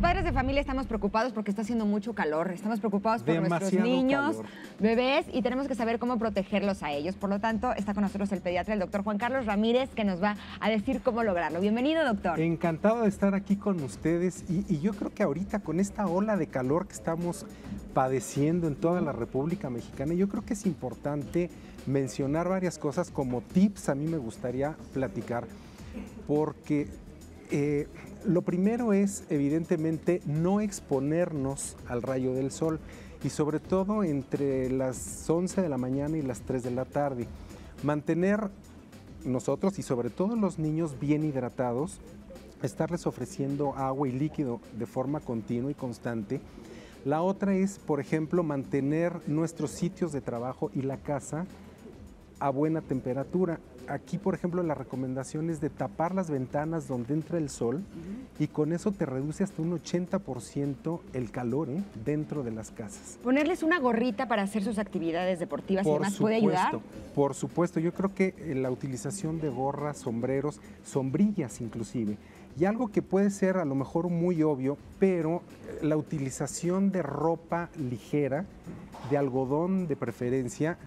padres de familia estamos preocupados porque está haciendo mucho calor. Estamos preocupados por nuestros niños, bebés, y tenemos que saber cómo protegerlos a ellos. Por lo tanto, está con nosotros el pediatra, el doctor Juan Carlos Ramírez, que nos va a decir cómo lograrlo. Bienvenido, doctor. Encantado de estar aquí con ustedes. Y yo creo que ahorita con esta ola de calor que estamos padeciendo en toda la República Mexicana, yo creo que es importante mencionar varias cosas como tips. A mí me gustaría platicar, porque lo primero es, evidentemente, no exponernos al rayo del sol, y sobre todo entre las 11 de la mañana y las 3 de la tarde. Mantener nosotros y sobre todo los niños bien hidratados, estarles ofreciendo agua y líquido de forma continua y constante. La otra es, por ejemplo, mantener nuestros sitios de trabajo y la casa a buena temperatura. Aquí, por ejemplo, la recomendación es de tapar las ventanas donde entra el sol, y con eso te reduce hasta un 80% el calor dentro de las casas. ¿Ponerles una gorrita para hacer sus actividades deportivas y demás puede ayudar? Por supuesto, yo creo que la utilización de gorras, sombreros, sombrillas inclusive, y algo que puede ser a lo mejor muy obvio, pero la utilización de ropa ligera, de algodón de preferencia,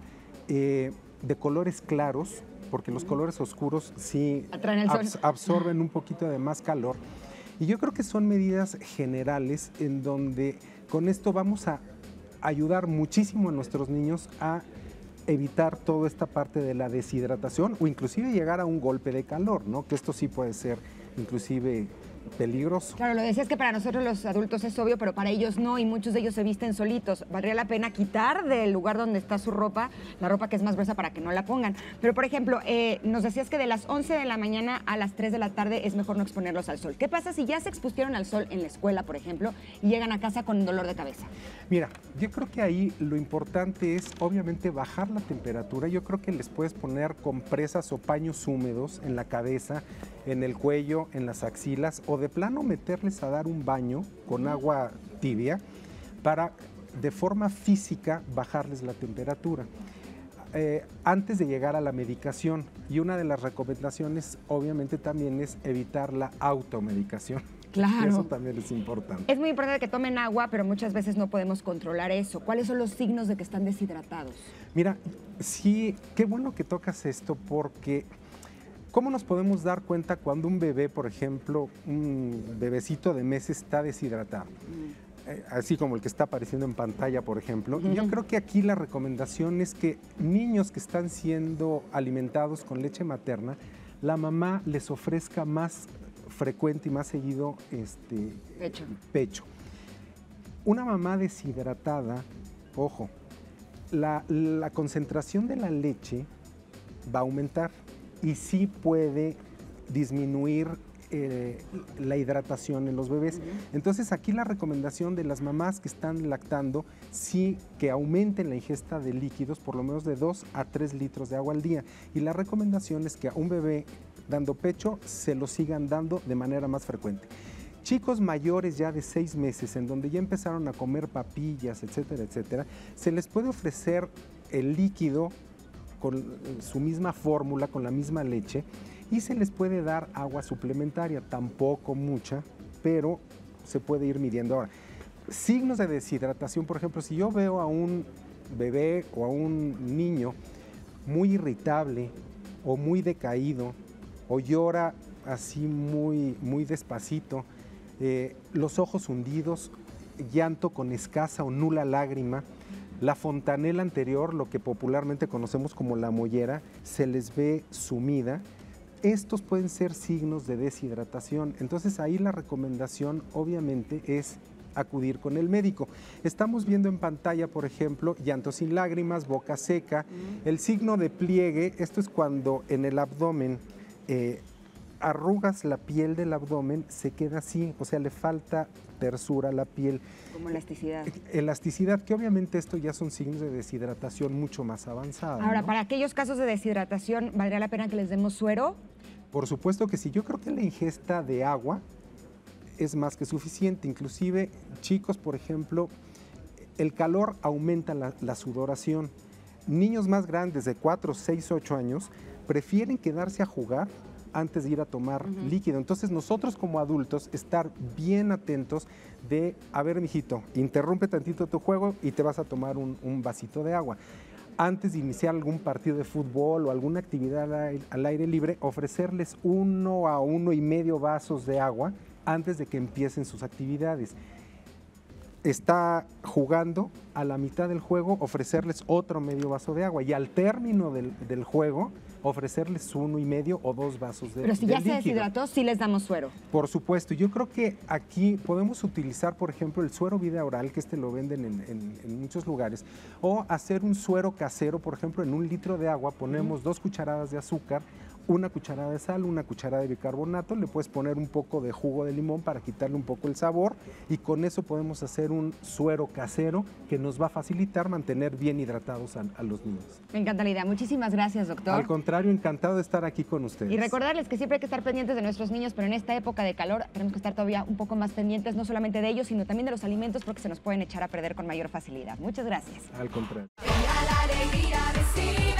de colores claros, porque los colores oscuros sí absorben un poquito de más calor. Y yo creo que son medidas generales en donde con esto vamos a ayudar muchísimo a nuestros niños a evitar toda esta parte de la deshidratación o inclusive llegar a un golpe de calor, ¿no? Que esto sí puede ser inclusive peligroso. Claro, lo decías que para nosotros los adultos es obvio, pero para ellos no, y muchos de ellos se visten solitos. Valdría la pena quitar del lugar donde está su ropa, la ropa que es más gruesa, para que no la pongan. Pero, por ejemplo, nos decías que de las 11 de la mañana a las 3 de la tarde es mejor no exponerlos al sol. ¿Qué pasa si ya se expusieron al sol en la escuela, por ejemplo, y llegan a casa con dolor de cabeza? Mira, yo creo que ahí lo importante es, obviamente, bajar la temperatura. Yo creo que les puedes poner compresas o paños húmedos en la cabeza, en el cuello, en las axilas, o de plano meterles a dar un baño con agua tibia para de forma física bajarles la temperatura antes de llegar a la medicación. Y una de las recomendaciones obviamente también es evitar la automedicación. Claro. Eso también es importante. Es muy importante que tomen agua, pero muchas veces no podemos controlar eso. ¿Cuáles son los signos de que están deshidratados? Mira, sí, qué bueno que tocas esto, porque ¿cómo nos podemos dar cuenta cuando un bebé, por ejemplo, un bebecito de meses está deshidratado? Así como el que está apareciendo en pantalla, por ejemplo. Yo creo que aquí la recomendación es que niños que están siendo alimentados con leche materna, la mamá les ofrezca más frecuente y más seguido pecho. Una mamá deshidratada, ojo, la concentración de la leche va a aumentar y sí puede disminuir la hidratación en los bebés. Entonces aquí la recomendación de las mamás que están lactando, sí que aumenten la ingesta de líquidos, por lo menos de 2 a 3 litros de agua al día. Y la recomendación es que a un bebé dando pecho se lo sigan dando de manera más frecuente. Chicos mayores ya de 6 meses, en donde ya empezaron a comer papillas, etcétera, etcétera, se les puede ofrecer el líquido con su misma fórmula, con la misma leche, y se les puede dar agua suplementaria, tampoco mucha, pero se puede ir midiendo. Ahora, signos de deshidratación, por ejemplo, si yo veo a un bebé o a un niño muy irritable o muy decaído, o llora así muy despacito, los ojos hundidos, llanto con escasa o nula lágrima, la fontanela anterior, lo que popularmente conocemos como la mollera, se les ve sumida. Estos pueden ser signos de deshidratación. Entonces ahí la recomendación obviamente es acudir con el médico. Estamos viendo en pantalla, por ejemplo, llanto sin lágrimas, boca seca. El signo de pliegue, esto es cuando en el abdomen arrugas la piel del abdomen, se queda así, o sea, le falta tersura a la piel. Como elasticidad. Elasticidad, que obviamente esto ya son signos de deshidratación mucho más avanzada. Ahora, ¿no? para aquellos casos de deshidratación, ¿valdría la pena que les demos suero? Por supuesto que sí. Yo creo que la ingesta de agua es más que suficiente. Inclusive, chicos, por ejemplo, el calor aumenta la sudoración. Niños más grandes de 4, 6, 8 años prefieren quedarse a jugar antes de ir a tomar líquido. Entonces nosotros como adultos estar bien atentos de, a ver, mijito, interrumpe tantito tu juego y te vas a tomar un vasito de agua. Antes de iniciar algún partido de fútbol o alguna actividad al aire libre, ofrecerles 1 a 1,5 vasos de agua antes de que empiecen sus actividades. Está jugando, a la mitad del juego ofrecerles otro medio vaso de agua y al término del juego ofrecerles 1,5 o 2 vasos de líquido. Pero si ya se deshidrató, sí les damos suero. Por supuesto, yo creo que aquí podemos utilizar, por ejemplo, el suero vida oral, que lo venden en muchos lugares, o hacer un suero casero, por ejemplo, en 1 litro de agua ponemos 2 cucharadas de azúcar, 1 cucharada de sal, 1 cucharada de bicarbonato, le puedes poner un poco de jugo de limón para quitarle un poco el sabor y con eso podemos hacer un suero casero que nos va a facilitar mantener bien hidratados a los niños. Me encanta la idea. Muchísimas gracias, doctor. Al contrario, encantado de estar aquí con ustedes. Y recordarles que siempre hay que estar pendientes de nuestros niños, pero en esta época de calor tenemos que estar todavía un poco más pendientes, no solamente de ellos, sino también de los alimentos, porque se nos pueden echar a perder con mayor facilidad. Muchas gracias. Al contrario. La alegría vecina.